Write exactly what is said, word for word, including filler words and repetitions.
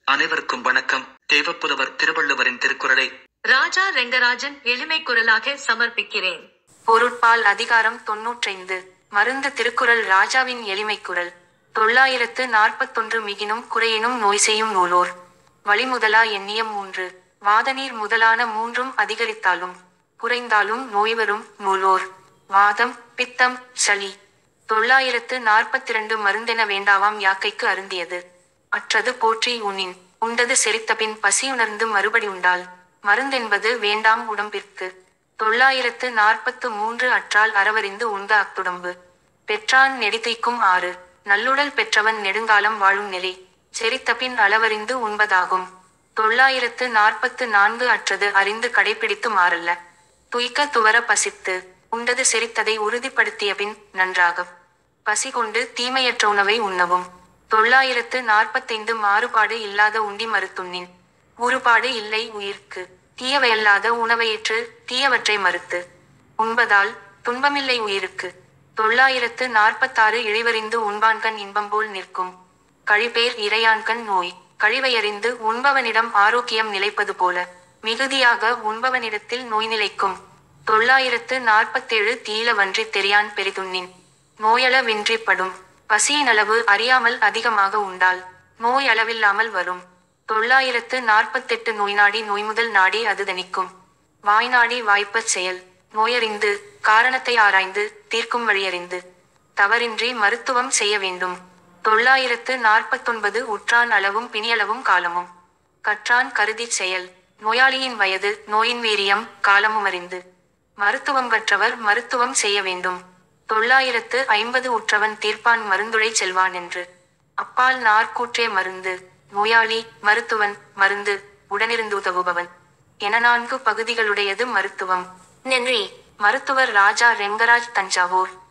அனைவருக்கும் வணக்கம். தேவப்புலவர் திருவள்ளுவரின் திருக்குறளை ராஜா ரெங்கராஜன் எளிமை குரலாக சமர்ப்பிக்கிறேன். பொருட்பால் அதிகாரம் தொன்னூற்றைந்து. மருந்து திருக்குறள் ராஜாவின் எளிமை குரல். தொள்ளாயிரத்து நாற்பத்தொன்று மிகினும் குறையினும் நோய் செய்யும் நூலோர் வழிமுதலா எண்ணிய மூன்று வாதநீர் முதலான மூன்றும் அதிகரித்தாலும் குறைந்தாலும் நோய்வரும் நூலோர் வாதம் பித்தம் சளி. தொள்ளாயிரத்து நாற்பத்திரண்டு மருந்தென வேண்டாவாம் யாக்கைக்கு அருந்தியது அற்றது போற்றி உண்ணின் உண்டது செரித்தபின் பசியுணர்ந்து மறுபடி உண்டால் மருந்தென்பது வேண்டாம் உடம்பிற்கு. தொள்ளாயிரத்து நாற்பத்து மூன்று அற்றால் அறவறிந்து உண்ட அத்துடம்பு பெற்றான் நெடிதைக்கும் ஆறு நல்லுடல் பெற்றவன் நெடுங்காலம் வாழும் நிலை செரித்தபின் அளவறிந்து உண்பதாகும். தொள்ளாயிரத்து நாற்பத்து நான்கு அற்றது அறிந்து கடைபிடித்து மாறல்ல துய்க்க துவர பசித்து உண்டது செரித்ததை உறுதிப்படுத்தியபின் நன்றாக பசி கொண்டு தீமையற்ற உணவை உண்ணவும். தொள்ளாயிரத்து நாற்பத்தைந்து மாறுபாடு இல்லாத உண்டி மறுத்துண்ணின் உறுபாடு இல்லை உயிர்க்கு தீயவையல்லாத உணவையற்று தீயவற்றை மறுத்து உண்பதால் துன்பமில்லை உயிருக்கு. தொள்ளாயிரத்து நாற்பத்தாறு இழிவறிந்து உண்பான்கண் இன்பம்போல் நிற்கும் கழிபேர் இறையான்கண் நோய் கழிவையறிந்து உண்பவனிடம் ஆரோக்கியம் நிலைப்பது போல மிகுதியாக உண்பவனிடத்தில் நோய் நிலைக்கும். தொள்ளாயிரத்து நாற்பத்தேழு தீல வன்றி தெரியான் பெரிதுண்ணின் நோயளவின்றிப்படும் பசியினளவு அறியாமல் அதிகமாக உண்டால் நோய் அளவில்லாமல் வரும். தொள்ளாயிரத்து நாற்பத்தெட்டு நோய்நாடி நோய்முதல் நாடி அது தணிக்கும் வாய்நாடி வாய்ப்பச் செயல் நோயறிந்து காரணத்தை ஆராய்ந்து தீர்க்கும் வழியறிந்து தவறின்றி மருத்துவம் செய்ய வேண்டும். தொள்ளாயிரத்து நாற்பத்தொன்பது உற்றான் அளவும் பிணியளவும் காலமும் கற்றான் கருதிச் செயல் நோயாளியின் வயது நோயின் வீரியம் காலமும் அறிந்து மருத்துவம் கற்றவர் மருத்துவம் செய்ய வேண்டும். தொள்ளாயிரத்து ஐம்பது உற்றவன் தீர்ப்பான் மருந்துழை செல்வான் என்று அப்பால் நாற்கூற்றே மருந்து நோயாளி மருத்துவன் மருந்து உடனிருந்து உதவுபவன் என நான்கு பகுதிகளுடையது மருத்துவம். நன்றி. மருத்துவர் ராஜா ரெங்கராஜ், தஞ்சாவூர்.